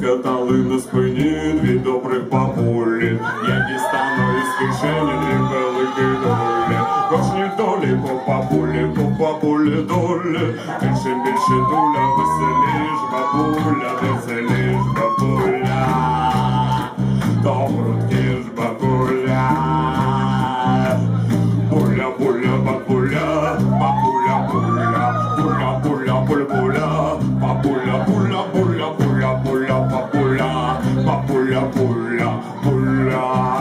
Розкатали на спині дві добрих бабулі. Я дістану із кишені дві великі долі. Кожній долі по бабулі долі. І чим більше доля, веселіш бабуля, веселіш бабуля. Добротніш бабуля. Буля, буля, бабуля, бабуля, буля, буля, буля, буля, буля, бабуля, буля, буля, буля, буля, бабуля, бабуля, буля, буля.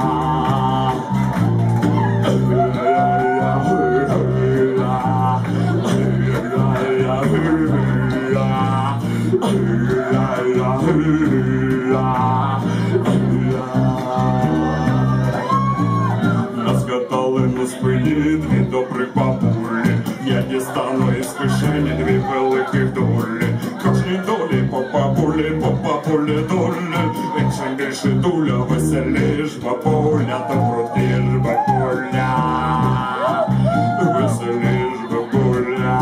Розкатали на спині дві добрих бабулі. Я дістану із кишені дві великих долі. Кожній долі по бабулі долі. І чим більше доля, веселіш бабуля, добротніш бабуля. Веселіш бабуля.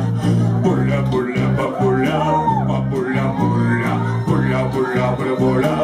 Буля, буля, бабуля, бабуля, буля, буля, буля, буля, буля.